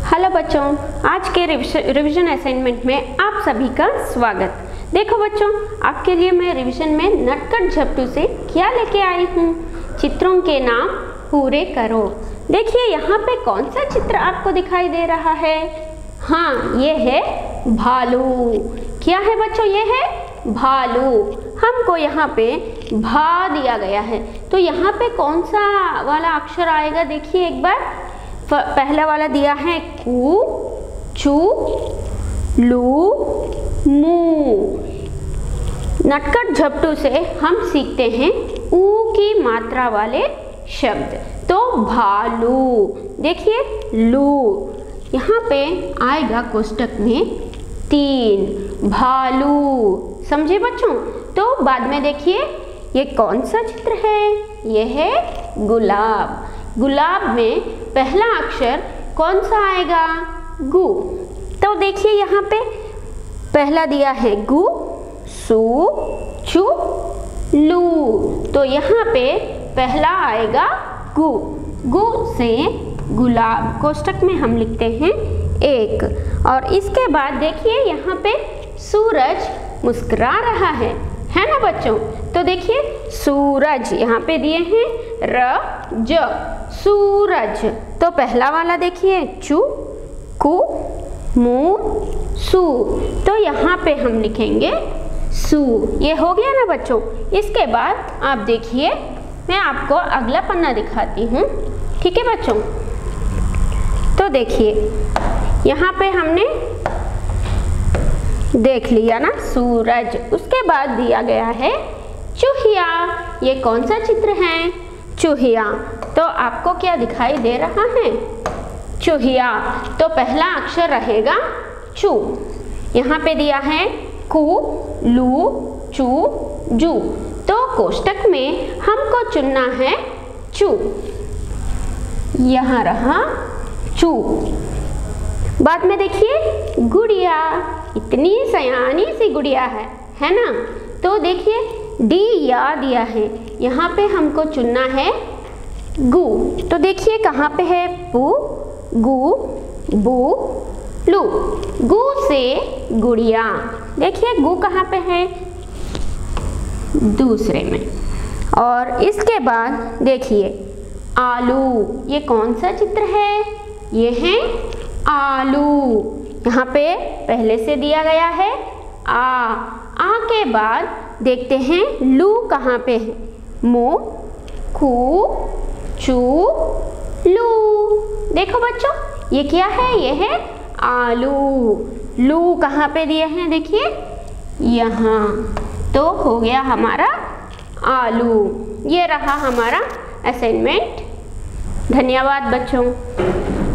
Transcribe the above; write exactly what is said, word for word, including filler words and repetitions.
Hello बच्चों, आज के रिवीजन असाइनमेंट में आप सभी का स्वागत। देखो बच्चों, आपके लिए मैं रिवीजन में नटखट झपटू से क्या लेके आई हूँ। चित्रों के नाम पूरे करो। देखिए यहाँ पे कौन सा चित्र आपको दिखाई दे रहा है। हाँ, ये है भालू। क्या है बच्चों? ये है भालू। हमको यहाँ पे भा दिया गया है, तो यहाँ पे कौन सा वाला अक्षर आएगा? देखिए एक बार, पहला वाला दिया है कु, चू, लू, मू। नटखट झपटू से हम सीखते हैं ऊ की मात्रा वाले शब्द। तो भालू, देखिए लू, यहाँ पे आएगा कोष्टक में तीन, भालू। समझे बच्चों? तो बाद में देखिए ये कौन सा चित्र है? ये है गुलाब। गुलाब में पहला अक्षर कौन सा आएगा? गु। तो देखिए यहाँ पे पहला दिया है गु, सु, चु, लू। तो यहाँ पे पहला आएगा गु। गु से गुलाब कोष्टक में हम लिखते हैं एक। और इसके बाद देखिए यहाँ पे सूरज मुस्कुरा रहा है, है ना बच्चों? तो देखिए सूरज यहाँ पे दिए हैं र ज, सूरज। तो पहला वाला देखिए चू, कु, मु, सु। तो यहाँ पे हम लिखेंगे सु। ये हो गया ना बच्चों? इसके बाद आप देखिए, मैं आपको अगला पन्ना दिखाती हूँ, ठीक है बच्चों? तो देखिए यहाँ पे हमने देख लिया ना सूरज। उसके बाद दिया गया है चूहिया। ये कौन सा चित्र है? चूहिया। तो आपको क्या दिखाई दे रहा है? चूहिया। तो पहला अक्षर रहेगा चू। यहाँ पे दिया है कु, लू, चू, जू। तो कोष्टक में हमको चुनना है चू। यहाँ रहा चू। बाद में देखिए गुड़िया, इतनी सयानी सी गुड़िया है, है ना? तो देखिए डी या दिया है, यहाँ पे हमको चुनना है गु। तो देखिए कहाँ पे है? पु, गु, बु, लू। गु से गुड़िया। देखिए गु कहाँ पे है? दूसरे में। और इसके बाद देखिए आलू। ये कौन सा चित्र है? ये है आलू। यहाँ पे पहले से दिया गया है आ। आ के बाद देखते हैं लू कहाँ पे है? मु, कु, चू, लू। देखो बच्चों, ये क्या है? ये है आलू। लू कहाँ पे दिए हैं? देखिए यहाँ। तो हो गया हमारा आलू। ये रहा हमारा असाइनमेंट। धन्यवाद बच्चों।